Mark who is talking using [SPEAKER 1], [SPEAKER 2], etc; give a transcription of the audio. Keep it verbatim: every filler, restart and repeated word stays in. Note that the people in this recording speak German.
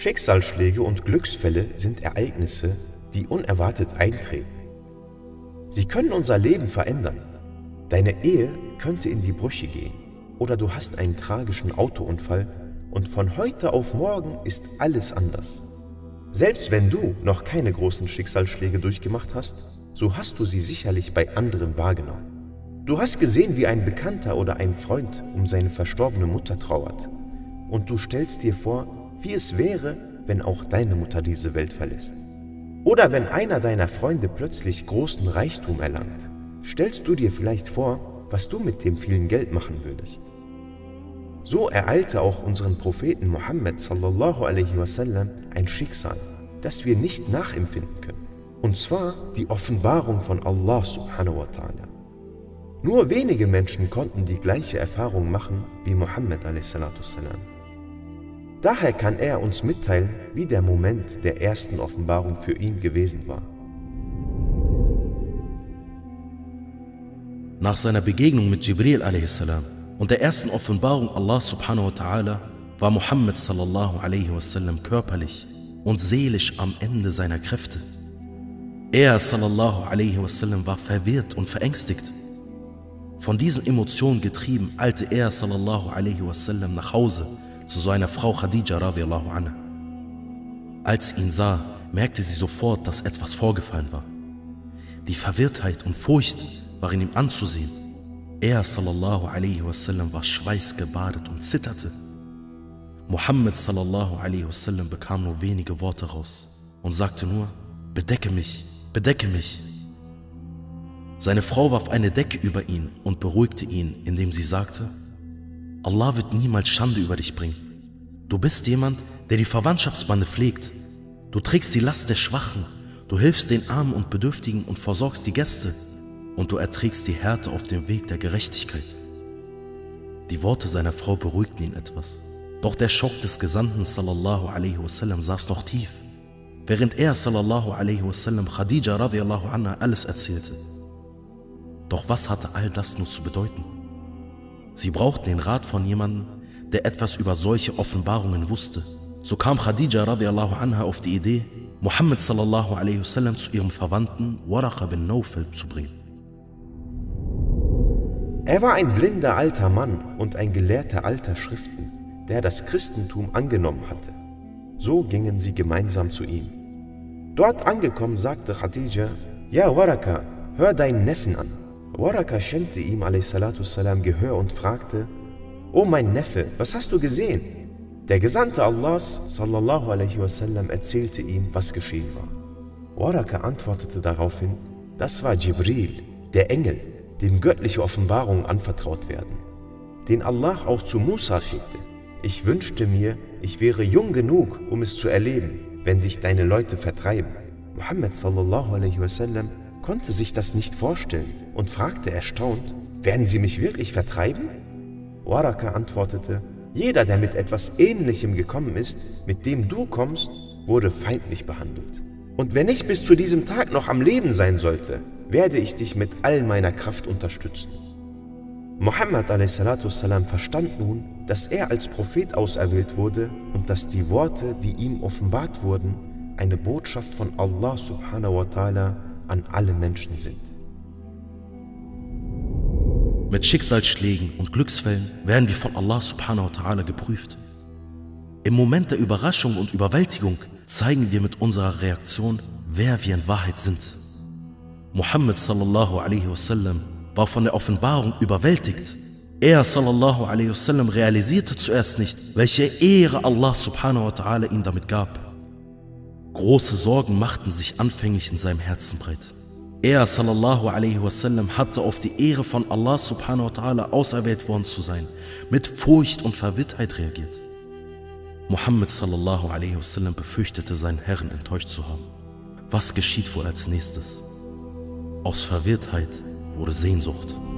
[SPEAKER 1] Schicksalsschläge und Glücksfälle sind Ereignisse, die unerwartet eintreten. Sie können unser Leben verändern. Deine Ehe könnte in die Brüche gehen oder du hast einen tragischen Autounfall und von heute auf morgen ist alles anders. Selbst wenn du noch keine großen Schicksalsschläge durchgemacht hast, so hast du sie sicherlich bei anderen wahrgenommen. Du hast gesehen, wie ein Bekannter oder ein Freund um seine verstorbene Mutter trauert und du stellst dir vor, wie es wäre, wenn auch deine Mutter diese Welt verlässt. Oder wenn einer deiner Freunde plötzlich großen Reichtum erlangt, stellst du dir vielleicht vor, was du mit dem vielen Geld machen würdest. So ereilte auch unseren Propheten Muhammad sallallahu alaihi wasallam ein Schicksal, das wir nicht nachempfinden können. Und zwar die Offenbarung von Allah subhanahu wa ta'ala. Nur wenige Menschen konnten die gleiche Erfahrung machen wie Muhammad a.s. Daher kann er uns mitteilen, wie der Moment der ersten Offenbarung für ihn gewesen war.
[SPEAKER 2] Nach seiner Begegnung mit Jibril a s. und der ersten Offenbarung Allah subhanahu wa ta'ala war Muhammad sallallahu alaihi wasallam körperlich und seelisch am Ende seiner Kräfte. Er sallallahu alaihi wasallam war verwirrt und verängstigt. Von diesen Emotionen getrieben, eilte er sallallahu alaihi wasallam nach Hause zu seiner Frau Khadija radiallahu anha. Als sie ihn sah, merkte sie sofort, dass etwas vorgefallen war. Die Verwirrtheit und Furcht waren ihm anzusehen. Er sallallahu alaihi wasallam war schweißgebadet und zitterte. Muhammad sallallahu alaihi wasallam bekam nur wenige Worte raus und sagte nur: Bedecke mich, bedecke mich. Seine Frau warf eine Decke über ihn und beruhigte ihn, indem sie sagte: Allah wird niemals Schande über dich bringen. Du bist jemand, der die Verwandtschaftsbande pflegt. Du trägst die Last der Schwachen, du hilfst den Armen und Bedürftigen und versorgst die Gäste und du erträgst die Härte auf dem Weg der Gerechtigkeit. Die Worte seiner Frau beruhigten ihn etwas. Doch der Schock des Gesandten sallallahu alaihi wasallam saß noch tief, während er sallallahu alaihi wasallam Khadija radiallahu anha alles erzählte. Doch was hatte all das nur zu bedeuten? Sie brauchten den Rat von jemandem, der etwas über solche Offenbarungen wusste. So kam Khadija radiallahu anha auf die Idee, Muhammad sallallahu alaihi wasallam zu ihrem Verwandten Waraqa bin Nawfal zu bringen.
[SPEAKER 1] Er war ein blinder alter Mann und ein Gelehrter alter Schriften, der das Christentum angenommen hatte. So gingen sie gemeinsam zu ihm. Dort angekommen sagte Khadija: Ja Waraqa, hör deinen Neffen an. Waraqa schenkte ihm a.s. Gehör und fragte: O mein Neffe, was hast du gesehen? Der Gesandte Allahs sallallahu alaihi wasallam erzählte ihm, was geschehen war. Waraqa antwortete daraufhin: Das war Jibril, der Engel, dem göttliche Offenbarungen anvertraut werden, den Allah auch zu Musa schickte. Ich wünschte mir, ich wäre jung genug, um es zu erleben, wenn dich deine Leute vertreiben. Muhammad sallallahu alaihi wasallam konnte sich das nicht vorstellen und fragte erstaunt: Werden sie mich wirklich vertreiben? Waraqa antwortete: Jeder, der mit etwas Ähnlichem gekommen ist, mit dem du kommst, wurde feindlich behandelt. Und wenn ich bis zu diesem Tag noch am Leben sein sollte, werde ich dich mit all meiner Kraft unterstützen. Muhammad a.s. verstand nun, dass er als Prophet auserwählt wurde und dass die Worte, die ihm offenbart wurden, eine Botschaft von Allah subhanahu wa ta'ala an alle Menschen sind.
[SPEAKER 2] Mit Schicksalsschlägen und Glücksfällen werden wir von Allah subhanahu wa ta'ala geprüft. Im Moment der Überraschung und Überwältigung zeigen wir mit unserer Reaktion, wer wir in Wahrheit sind. Muhammad sallallahu alaihi wasallam war von der Offenbarung überwältigt. Er sallallahu alaihi wasallam realisierte zuerst nicht, welche Ehre Allah subhanahu wa ta'ala ihm damit gab. Große Sorgen machten sich anfänglich in seinem Herzen breit. Er sallallahu alaihi wasallam hatte auf die Ehre von Allah subhanahu wa ta'ala auserwählt worden zu sein, mit Furcht und Verwirrtheit reagiert. Muhammad sallallahu alaihi wasallam befürchtete, seinen Herrn enttäuscht zu haben. Was geschieht wohl als nächstes? Aus Verwirrtheit wurde Sehnsucht.